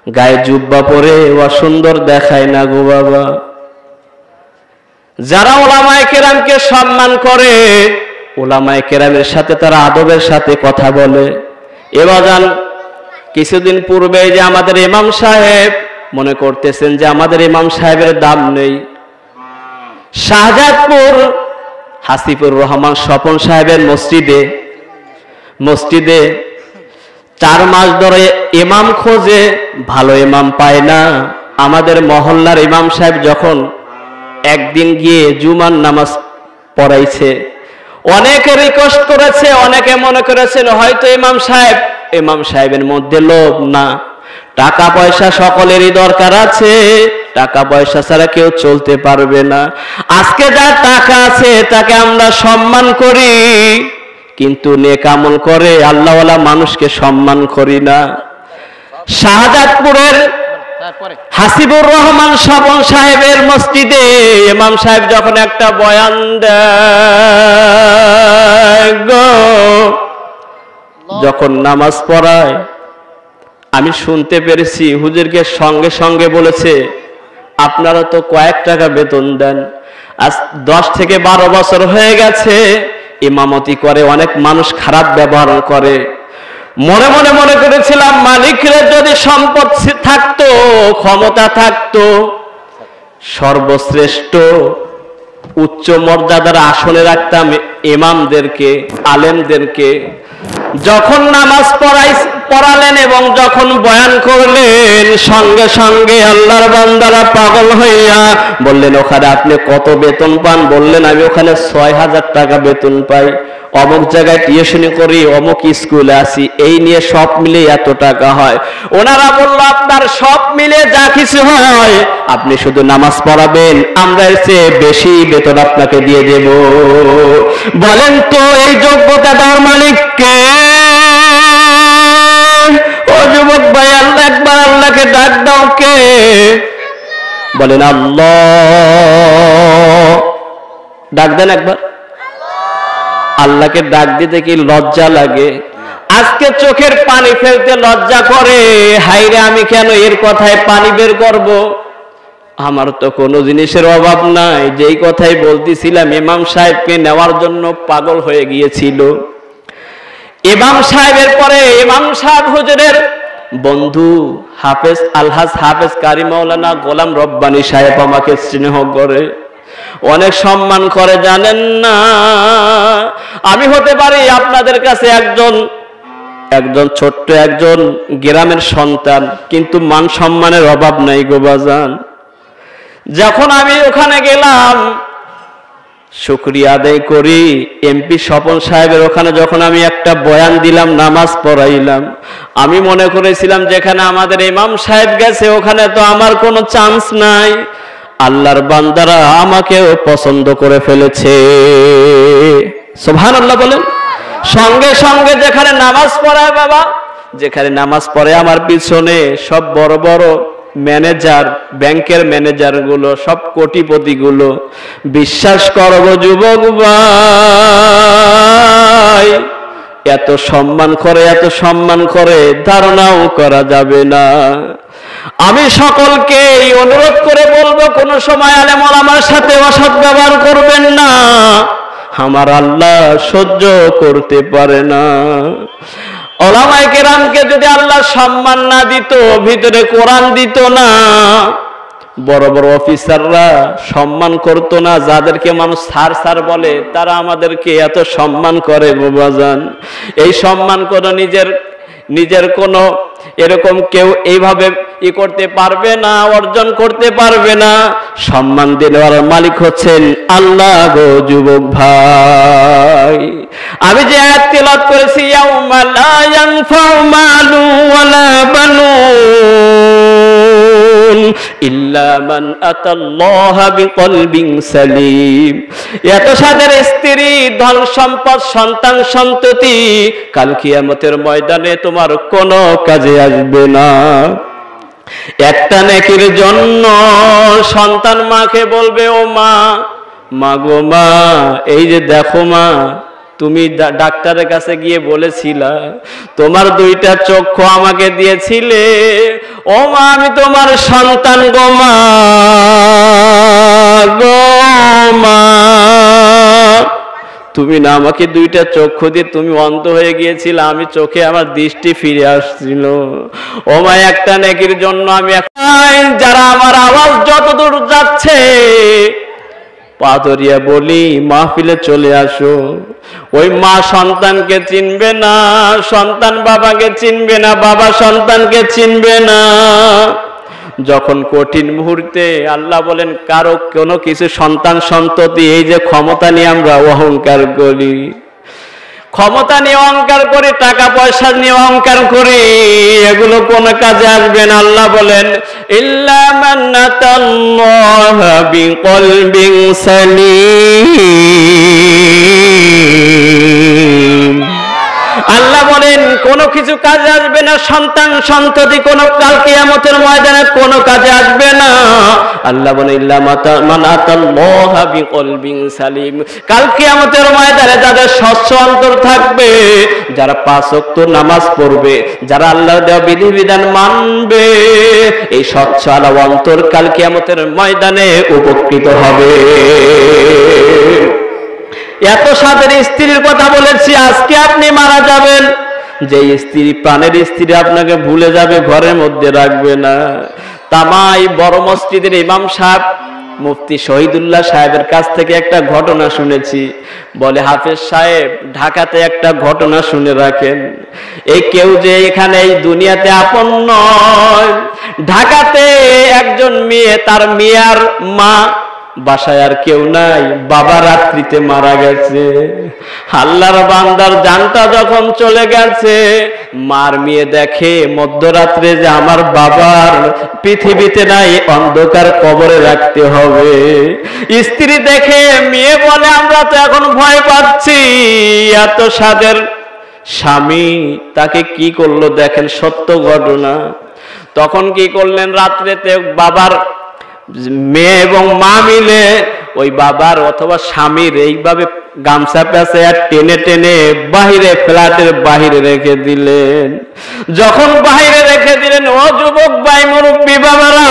গায়ে জুব্বা পরে অসুন্দর দেখায় না গো বাবা। যারা উলামায়ে কেরামকে সম্মান করে, উলামায়ে কেরামের সাথে তারা আদবের সাথে কথা বলে। এবাজান কিছুদিন পূর্বে যে আমাদের ইমাম সাহেব, মনে করতেছেন যে আমাদের ইমাম সাহেবের দাম নেই। শাহজাদপুর হাসিবুর রহমান স্বপন সাহেবের মসজিদে 4 মাস ধরে ইমাম খোঁজে, ভালো ইমাম পায় না। আমাদের মহল্লার ইমাম সাহেব যখন একদিন গিয়ে জুমার নামাজ পড়াইছে, অনেকে রিকোয়েস্ট করেছে, অনেকে মনে করেছেন হয়তো ইমাম সাহেবের মধ্যে লোভ না, টাকা পয়সা সকলেরই দরকার আছে, টাকা পয়সা ছাড়া কেউ চলতে পারবে না। আজকে যার টাকা আছে তাকে আমরা সম্মান করি, কিন্তু নেক আমল করে আল্লাহওয়ালা মানুষকে সম্মান করি না। শাহজাদপুরের হাসিবুর রহমান স্বপন সাহেবের মসজিদে ইমাম সাহেব যখন একটা বয়ান দেয় গো, যখন নামাজ পড়ায়, আমি শুনতে পেরেছি হুজুরকে সঙ্গে সঙ্গে বলেছে, আপনারা তো কয়েক টাকা বেতন দেন, আজ 10 থেকে 12 বছর হয়ে গেছে ইমামতি করে, অনেক মানুষ খারাপ ব্যবহার করে। মনে করেছিলাম মালিকের যদি সম্পদ থাকতো, ক্ষমতা থাকতো, সর্বশ্রেষ্ঠ উচ্চ মর্যাদার আসনে রাখতাম ইমামদেরকে, আলেমদেরকে। যখন নামাজ পড়ালেন এবং যখন বয়ান করলেন, সঙ্গে সঙ্গে আল্লাহর বান্দারা পাগল হইয়া বললেন, ওখানে আপনি কত বেতন পান? বললেন, আমি ওখানে 6000 টাকা বেতন পাই, অমুক জায়গায় টিউশনি করি, অমুক স্কুলে আসি, এই নিয়ে সব মিলে এত টাকা হয়। ওনারা বলল, আপনার সব মিলে যা কিছু হয় আপনি শুধু নামাজ পড়াবেন, আমরা এর চেয়ে বেশি বেতন আপনাকে দিয়ে দেব। বলেন তো এই যোগ্যতা দেওয়ার মালিক কে? ও যুবক ভাই, আল্লাহ একবার আল্লাহকে ডাক দাও, কে? বলেন আল্লাহ। ডাক দেন একবার। আল্লাহকে ডাক দিতে কি লজ্জা লাগে? আজকে চোখের পানি ফেলতে লজ্জা করে, হাইরে আমি কেন এর কথায় পানি বের করব? আমার তো কোনো জিনিসের অভাব নাই। যেই কথাই বলতেছিলাম, ইমাম সাহেবকে নেওয়ার জন্য পাগল হয়ে গিয়েছিল। ইমাম সাহেবের পরে ইমাম সাহেব হুজুরের বন্ধু হাফেজ আলহাজ হাফেজ কারি মাওলানা গোলাম রব্বানী সাহেব আমাকে স্নেহ করে, অনেক সম্মান করে। জানেন না, আমি হতে পারি আপনাদের কাছে একজন ছোট্ট একজন গ্রামের সন্তান, কিন্তু মান সম্মানের অভাব নাই গো বাজান। যখন আমি ওখানে গেলাম, শুকরিয়া আদায় করি, এমপি স্বপন সাহেবের ওখানে যখন আমি একটা বয়ান দিলাম, নামাজ পড়াইলাম, আমি মনে করেছিলাম যেখানে আমাদের ইমাম সাহেব গেছে ওখানে তো আমার কোনো চান্স নাই। আল্লাহর বান্দারা আমাকেও পছন্দ করে ফেলেছে। সুবহানাল্লাহ বলেন। সঙ্গে সঙ্গে যেখানে নামাজ পড়ায় বাবা, যেখানে নামাজ পড়ে আমার পিছনে সব বড় বড় ম্যানেজার, ব্যাংকের ম্যানেজার গুলো, সব কোটিপতি গুলো, বিশ্বাস করবো যুবক ভাই, এত সম্মান করে ধারণাও করা যাবে না। আমি সকলকে অনুরোধ করে বলবো, কোন সময় আলেম ওলামার সাথে অসৎ ব্যবহার করবেন না, আমার আল্লাহ সহ্য করতে পারে না। ওলামায়ে কেরামকে যদি আল্লাহ সম্মান না দিত, ভিতরে কোরআন দিত না, বড় বড় অফিসাররা সম্মান করত না, যাদেরকে মানুষ স্যার স্যার বলে, তারা আমাদেরকে এত সম্মান করে গো বাজান। এই সম্মান কোনো নিজের কোনো এরকম কেউ এইভাবে করতে পারবে না, অর্জন করতে পারবে না। সম্মান দেওয়ার মালিক হচ্ছেন আল্লাহ গো যুবক ভাই। আমি যে আয়াত তেলাওয়াত করেছি, ইয়াউমা লা ইয়ানফাউ মালু ওয়ালা বানুন ইল্লা মান আতাল্লাহা বিকলবিন সালিম। এত সাদের স্ত্রী, ধন সম্পদ, সন্তান সন্ততি কাল কিয়ামতের ময়দানে তোমার কোনো কাজে আসবে না। একটা নেকির জন্য সন্তান মাকে বলবে, ও মা, গো মা, এই যে দেখো মা, তুমি ডাক্তারের কাছে গিয়ে বলেছিলা তোমার 2টা চক্ষু আমাকে দিয়েছিলে, ও মা আমি তোমার সন্তান গো মা, গো মা, তুমি না আমাকে দুইটা চক্ষু দিয়ে তুমি অন্ধ হয়ে গিয়েছিলে, আমি চোখে আমার দৃষ্টি ফিরে আসছিল। ও মা একটা নেকির জন্য আমি যারা আমার আওয়াজ যতদূর যাচ্ছে পা ধরিয়া বলি মাহফিলে চলে আসো। ওই মা সন্তানকে চিনবে না, সন্তান বাবাকে চিনবে না, বাবা সন্তানকে চিনবে না। যখন কঠিন মুহূর্তে আল্লাহ বলেন কারো কোনো কিছু সন্তান সন্ততি, এই যে ক্ষমতা নিয়ে আমরা অহংকার করি, ক্ষমতা নিয়ে অহংকার করি, টাকা পয়সা নিয়ে অহংকার করি, এগুলো কোনো কাজে আসবে না। আল্লাহ বলেন ইল্লা মান আতাল্লাহা বিকলবিন সালিম। আল্লাহ বলেন কোনো কিছু কাজে আসবে না, সন্তান সন্ততি কোনো কাল কিয়ামতের ময়দানে কোনো কাজে আসবে না। আল্লাহ বলেন ইল্লা মান আতাল্লাহা বিকলবিন সালিম। কাল কিয়ামতের ময়দানে যাদের স্বচ্ছ অন্তর থাকবে, যারা 5 ওয়াক্ত নামাজ পড়বে, যারা আল্লাহর দেওয়া বিধিবিধান মানবে, এই স্বচ্ছ আলো অন্তর কাল কিয়ামতের ময়দানে উপকৃত হবে। এত সাদের স্ত্রীর কথা বলেছি, আজকে আপনি মারা যাবেন, যে স্ত্রী প্রাণের স্ত্রী আপনাকে ভুলে যাবে, ঘরের মধ্যে রাখবে না। তামাই বড় মসজিদের ইমাম সাহেব মুফতি শহীদুল্লাহ সাহেবের কাছ থেকে একটা ঘটনা শুনেছি। বলে হাফেজ সাহেব ঢাকাতে একটা ঘটনা শুনে রাখেন, এই কেউ যে এখানে এই দুনিয়াতে আপন নয়। ঢাকাতে একজন মেয়ে, তার মেয়ের মা, বাসায় আর কেউ নাই, বাবা রাত্রিতে মারা গেছে। আল্লাহর বান্দার জানটা যখন চলে গেছে, মার মেয়ে দেখে মধ্যরাত্রে যে আমার বাবার পৃথিবীতে নাই, অন্ধকার কবরে রাখতে হবে। স্ত্রী দেখে মেয়ে বলে আমরা তো এখন ভয় পাচ্ছি। এত সাদের স্বামী তাকে কি করলো দেখেন, সত্য ঘটনা। তখন কি করলেন, রাত্রেতে বাবার মেয়ে এবং মা মিলে ওই বাবার অথবা স্বামীর এইভাবে গামছা পেঁচে আর টেনে টেনে বাহিরে, ফ্ল্যাটের বাহিরে রেখে দিলেন। যখন বাহিরে রেখে দিলেন, ও যুবক ভাই মুরব্বী বাবারা,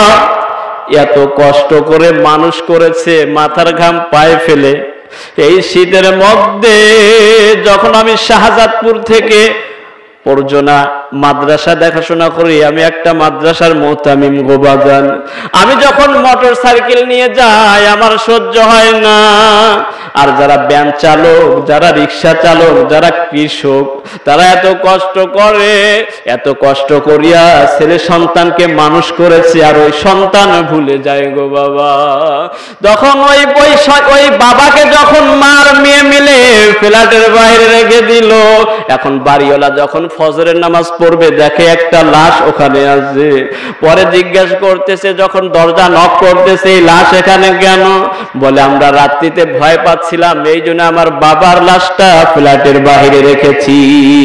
এত কষ্ট করে মানুষ করেছে, মাথার ঘাম পায়ে ফেলে এই শীতের মধ্যে। যখন আমি শাহজাদপুর থেকে পরজনা মাদ্রাসা দেখাশোনা করি, আমি একটা মাদ্রাসার মুতামিম গোবাজান, আমি যখন মোটর সাইকেল নিয়ে যাই আমার সহ্য হয় না। আর যারা ভ্যান চালক, যারা রিক্সা চালক, যারা কৃষক, তারা এত কষ্ট করে, এত কষ্ট করিয়া ছেলে সন্তানকে মানুষ করেছে, আর ওই সন্তান ভুলে যায় গো বাবা। তখন ওই বাবাকে যখন মার মেয়ে মিলে ফ্ল্যাটের বাইরে রেখে দিল, এখন বাড়িওয়ালা যখন ফজরের নামাজ পড়বে দেখে একটা লাশ ওখানে আছে। পরে জিজ্ঞাসা করতেছে, যখন দরজা নক করতেছে, এই লাশ এখানে কেন? বলে আমরা রাত্রিতে ভয় পাচ্ছিলাম, এই জন্য আমার বাবার লাশটা ফ্ল্যাটের বাইরে রেখেছি।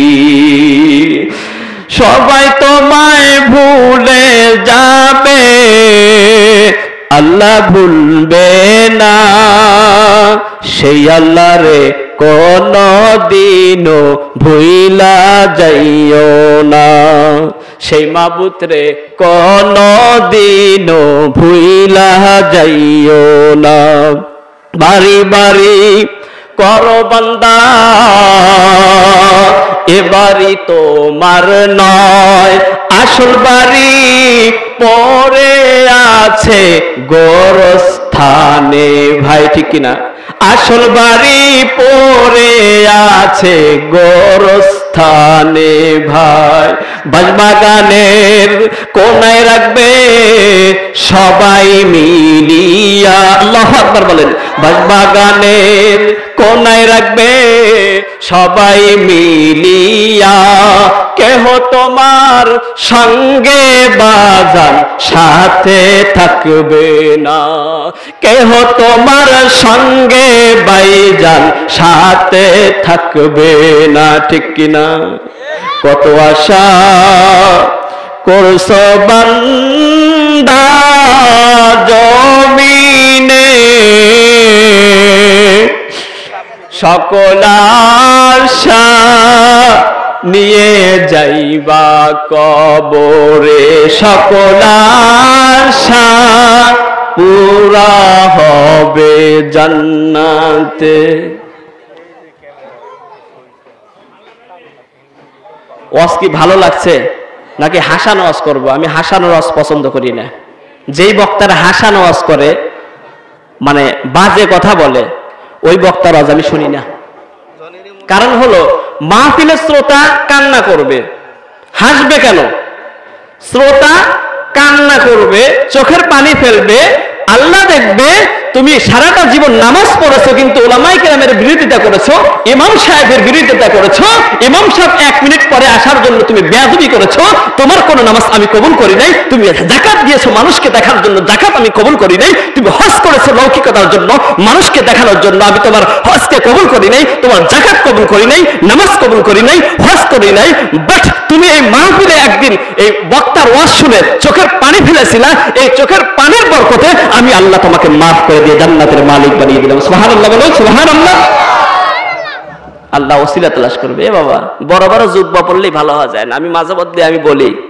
সবাই তোমায় ভুলে যাবে, আল্লাহ ভুলবে না। সেই আল্লাহ রে কোনদিনও ভুইলা যাইও না, সেই মাবুদ রে কোনদিনও ভুইলা যাইও না। বাড়ি বাড়ি করো বান্দা, এ বাড়ি তোমার নয়, আসল বাড়ি পড়ে আছে গোরস্থানে। ভাই ঠিক কিনা? আসল বাড়ি পড়ে আছে গোরস্থানে ভাই। বাগানের কোনায় রাখবে সবাই মিলিয়া, আল্লাহু আকবার বলেন। বাগানের কোনায় রাখবে সবাই মিলিয়া, কেহ তোমার সঙ্গে বাজান সাথে থাকবে না, কেহ তোমার সঙ্গে বাইজান সাথে থাকবে না। ঠিক কিনা? কত আশা করছো বান্দা জমিনে, সকল আশা নিয়ে যাইবা কবরে, সকল আশা পুরা হবে জান্নাতে। ওয়াজ কি ভালো লাগছে নাকি হাসানো ওয়াজ করব? আমি হাসানো ওয়াজ পছন্দ করি না। যেই বক্তারা হাসানো ওয়াজ করে, মানে বাজে কথা বলে, ওই বক্তার ওয়াজ আমি শুনি না। কারণ হলো মাহফিলের শ্রোতা কান্না করবে, হাসবে কেন? শ্রোতা কান্না করবে, চোখের পানি ফেলবে, আল্লাহ দেখবে তুমি সারাটা জীবন নামাজ পড়েছো কিন্তু উলামায়ে কেরামের বিরোধিতা করেছো, ইমাম সাহেবের বিরোধিতা করেছো, ইমাম সাহেব 1 মিনিট পরে আসার জন্য তুমি বেয়াদবি করেছো, তোমার কোনো নামাজ আমি কবুল করি নাই। তুমি যাকাত দিয়েছো মানুষকে দেখার জন্য, যাকাত আমি কবুল করি নাই। তুমি হজ করেছো লৌকিকতার জন্য, মানুষকে দেখানোর জন্য, আমি তোমার হজকে কবুল করি নাই, তোমার যাকাত কবুল করি নাই, নামাজ কবুল করি নাই, হজ করি নাই। বাট তুমি এই মাহফিলে একদিন এই বক্তার ওয়াজ শুনে চোখের পানি ফেলেছিলা, এই চোখের পানির বরকতে আমি আল্লাহ তোমাকে মাফ করে দিয়ে জান্নাতের মালিক বানিয়ে দিলাম। সুবহানাল্লাহ বলো, সুবহানাল্লাহ। আল্লাহ ওসিলা তালাশ করবে। এ বাবা, বড় বড় জুব্বা পড়লেই ভালো হওয়া যায় না। আমি মাঝে মধ্যে আমি বলি